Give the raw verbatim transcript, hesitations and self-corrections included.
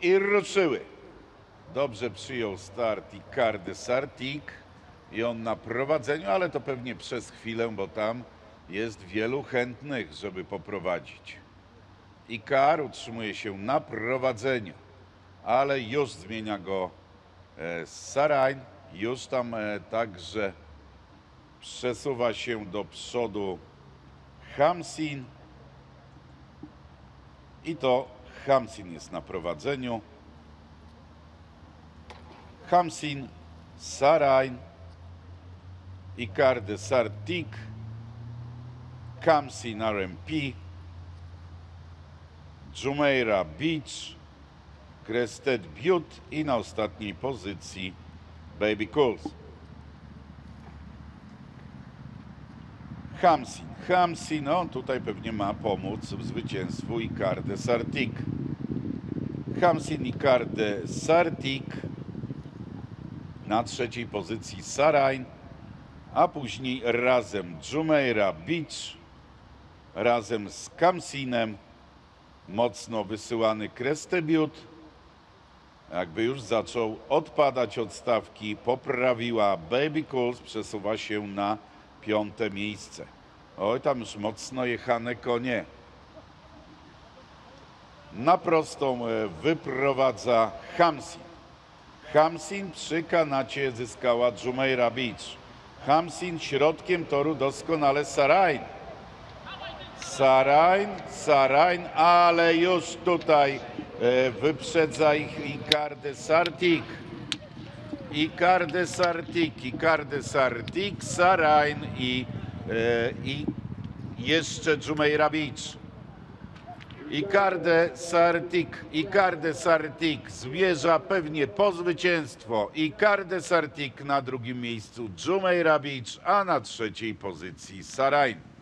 I ruszyły. Dobrze przyjął start Icardi Sartik i on na prowadzeniu, ale to pewnie przez chwilę, bo tam jest wielu chętnych, żeby poprowadzić. Ikar utrzymuje się na prowadzeniu, ale już zmienia go e, Sarain. Już tam e, także przesuwa się do przodu Khamsin. I to Khamsin jest na prowadzeniu. Khamsin, Sarain, Icardi Sartik, Khamsin R M P, Jumeirah Beach, Crested Butte i na ostatniej pozycji Baby Cools. Khamsin, Khamsin, on tutaj pewnie ma pomóc w zwycięstwu Icardi Sartik. Khamsin, Icardi Sartik, na trzeciej pozycji Sarain, a później razem Jumeirah Beach, razem z Khamsinem, mocno wysyłany Crested Butte, jakby już zaczął odpadać od stawki, poprawiła Baby Cools, przesuwa się na piąte miejsce. Oj, tam już mocno jechane konie. Na prostą wyprowadza Khamsin. Khamsin przy kanacie zyskała Jumeirah Beach. Khamsin środkiem toru doskonale Sarain. Sarain, Sarain, ale już tutaj e, wyprzedza ich Icardi Sartik. Icardi Sartik, Icardi Sartik, Sarain i, e, i jeszcze Jumeirah Beach. Icardi Sartik, Icardi Sartik zmierza pewnie po zwycięstwo. Icardi Sartik na drugim miejscu Jumeirah Beach, a na trzeciej pozycji Sarain.